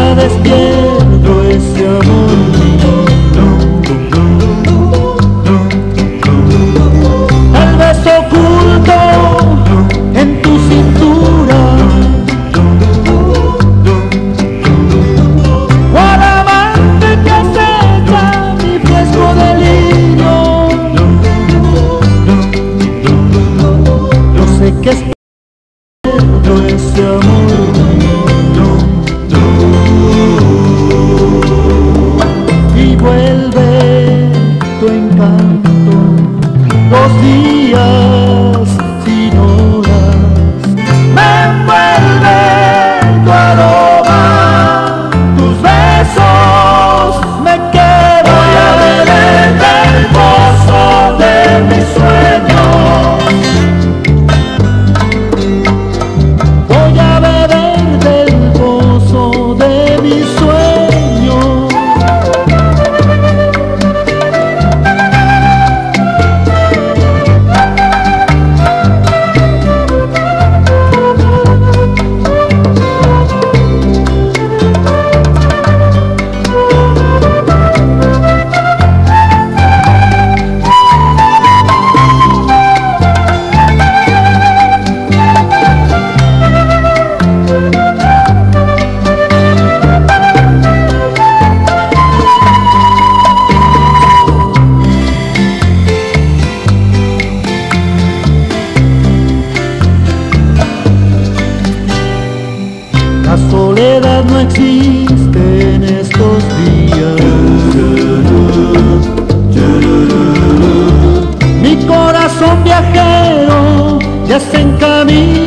vez pierdo ese amor mío. El beso oculto en tu cintura, cual amante que acecha mi fresco delirio. Yo sé que espero ese amor mío, y vuelve tu encanto, los días sin horas, me envuelve tu aroma, tus besos me quedan. Voy a beber del pozo de mis sueños, voy a beber del pozo de mis sueños. La soledad no existe en estos días. Mi corazón viajero ya se encamina.